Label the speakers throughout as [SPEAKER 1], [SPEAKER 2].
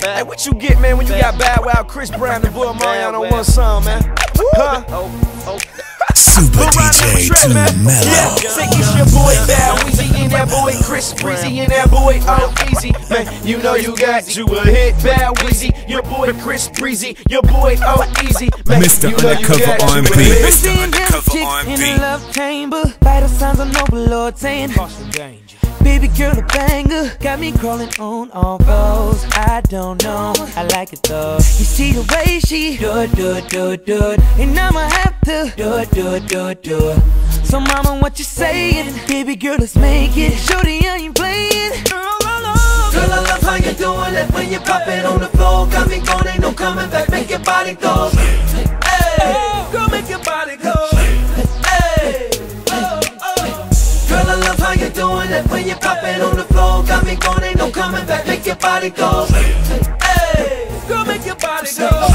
[SPEAKER 1] Hey, what you get, man, when you got Bow Wow, Chris Brown, and Lil Marion on one song, man? Huh?
[SPEAKER 2] Super DJ too mellow.
[SPEAKER 1] Yeah, say it's your boy Bow Weezy and that boy Chris Breezy and that boy Easy. Man, you know you got you a hit, Bow Weezy, your boy Chris Breezy, your boy Easy. Man,
[SPEAKER 2] Mr. Undercover R&B. Mr. Undercover R&B.
[SPEAKER 3] In a love chamber, vital signs of noble Lord saying, baby girl a banger, got me crawling on all fours. I don't know, I like it though. You see the way she do it, and I'ma have to do it. So mama, what you saying? Baby girl, let's make it. Shorty, I ain't playing.
[SPEAKER 4] Girl, I love how you doing it when you pop it on the floor. Got me going, ain't no coming back. Make your body go. Hey, girl, make your body go. Hey, girl, I love how you doing it when you pop it on the floor. Got me going, ain't no coming back. Make your body go. Hey, girl, make your body go.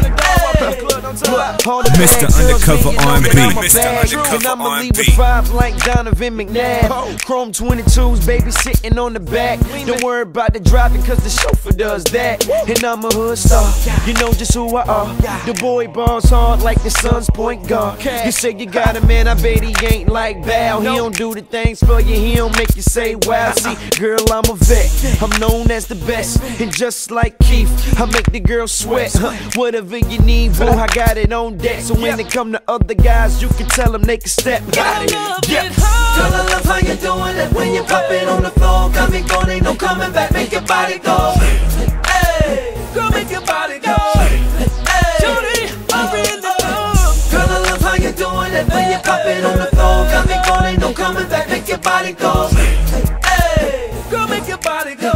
[SPEAKER 2] Mr. Undercover R&B. Mr. Undercover
[SPEAKER 1] I'ma leave
[SPEAKER 2] R&B.
[SPEAKER 1] with 5 like Donovan McNabb. Chrome 22s, baby, sitting on the back. Don't worry about the driving, cause the chauffeur does that. And I'm a hood star, you know just who I are. The boy balls hard like the Suns point guard. You say you got a man, I bet he ain't like Bow. He don't do the things for you, he don't make you say wow. See, girl, I'm a vet, I'm known as the best. And just like Keith, I make the girl sweat. Whatever you need, boo, I got it on deck. So when it come to other guys, you can tell them they can step. Got it. Yep.
[SPEAKER 4] Girl, I love how you doing it when you pop it on the floor. Got me going, ain't no coming back. Make your body go. Hey, girl, make your body go. Hey, girl, I love how you doing it when you pop it on the floor. Got me going, ain't no coming back. Make your body go. Hey, girl, make your body go.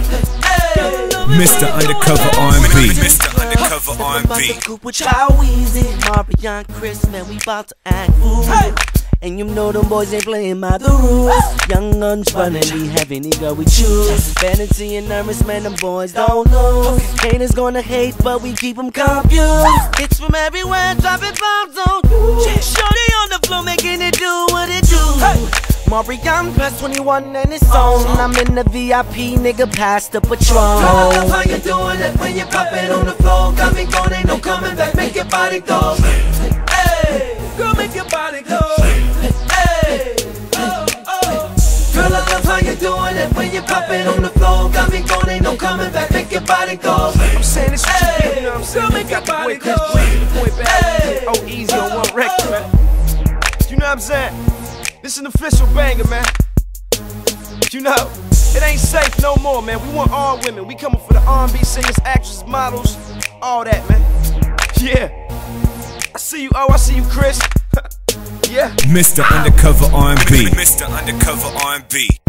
[SPEAKER 2] Mr. Undercover R&B. Mr. Undercover R&B.
[SPEAKER 5] With Bow Weezy, Marion, Chris, man, we bout to act fool. And you know them boys ain't playing by the rules. Young guns running, we have any girl we choose. Vanity and nervous, man, them boys don't lose. Haters gonna hate, but we keep them confused. It's from everywhere, dropping bombs on you. Shorty on the floor, making it do what it do. Marion plus 21 and it's on. I'm in the VIP, nigga, past the Patron.
[SPEAKER 4] Girl, I love how you doing it when you pop it on the floor. Got me going, ain't no coming back. Make your body go. Hey, girl, make your body go. Hey, girl, I love how you doing it when you pop it on the floor. Got me going, ain't no coming back. Make your body go.
[SPEAKER 1] I'm saying this what you get, you know what I'm saying?
[SPEAKER 4] Girl, make your body go.
[SPEAKER 1] Boy Bow Easy on one record, man. You know what I'm saying? This is an official banger, man. You know, it ain't safe no more, man. We want all women. We coming for the R&B singers, actresses, models, all that, man. Yeah. I see you, I see you, Chris. Yeah.
[SPEAKER 2] Mr. Undercover R&B. Mr. Undercover R&B.